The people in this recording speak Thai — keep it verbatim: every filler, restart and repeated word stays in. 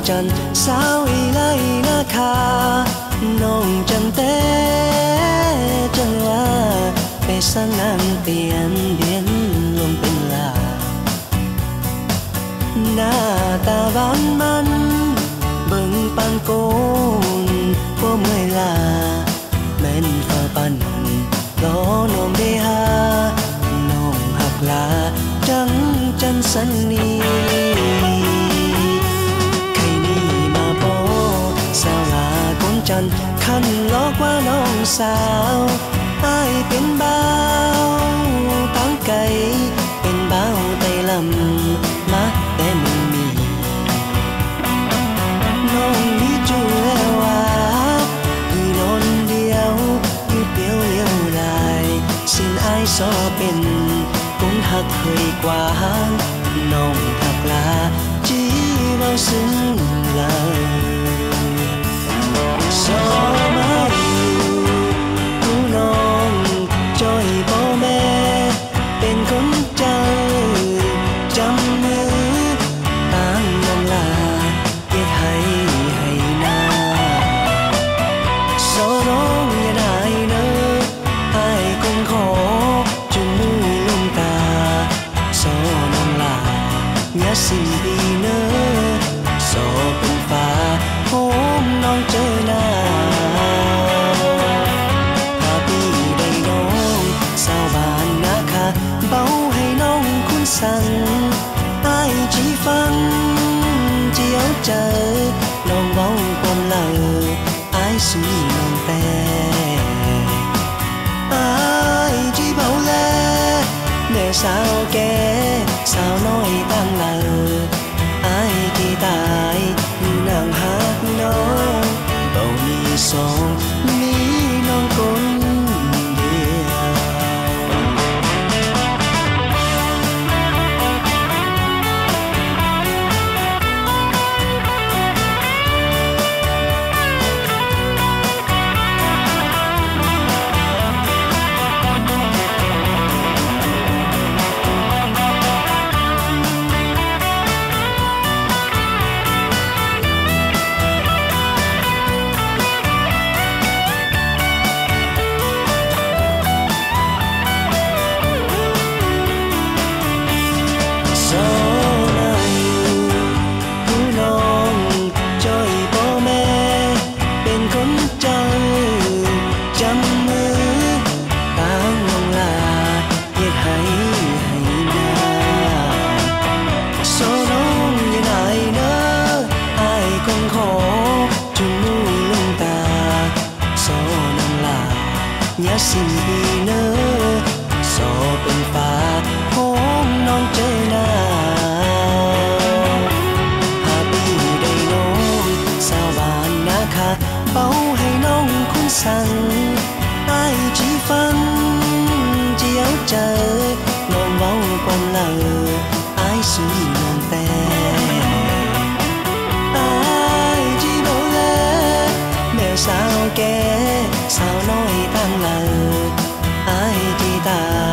จันสาวอีไลนะคะน้องจันเต้จังว่าไปสังนางเตียนเดียนลงเป็นลาหน้าตาหวานมันเบิ่งปังโกนบ่เมื่อยลาแม่นฝ่าปันล้อน้องได้หาน้องหักลาจังจันสันนีใครนี่มาโปสาวลาคนจันคันล้อกว่าน้องสาวอ้ายเป็นบ่าวตั้งไก่เป็นบ่าวไต้ลำมาแต่มึงมีน้องมีจูแล้วว่าคือนอนเดียวอยู่เดียวเลี้ยวลายสิ้นอ้ายสอเป็นคนหักเคยกว่าน้องหักลาจีเว้าซึ้งเลยสอมาอยู่น้องจอยพ่อแม่เป็นคนเจ้าจำมือตามน้องลาเย็ดให้ให้นาสอน้องอย่าได้เนออ้ายคงขอจุงมือลงตาสอน้องลาอย่าสิ้นดีเนอสอเป็นฟ้าโหมน้องเจอหน้าพาพี่ได้น้องสาวบ้านนะคะเบาให้น้องคุณสั่งอ้ายจีฟังเจียวเจอน้องเบาความเลออ้ายสุยน้องแต่อ้ายจีเบาแลแม่สาวแก่สาวน้อยตั้งเลออ้ายที่ตายอยู่นางหักน้องเบามีสองมีน้องคนเดียวอย่าสิ้นดีเนอสอเป็นฟ้าโหมน้องเจอหน้าหาพี่ได้น้องสาวบ้านนะคะเบาให้น้องคุณสั่งอ้ายจีฟังเจียวเจอน้องเว้าความเลออ้ายสุยน้องแต่อ้ายจีเบาแลแม่สาวแก่สาวน้อยตั้งเลออ้ายที่ตา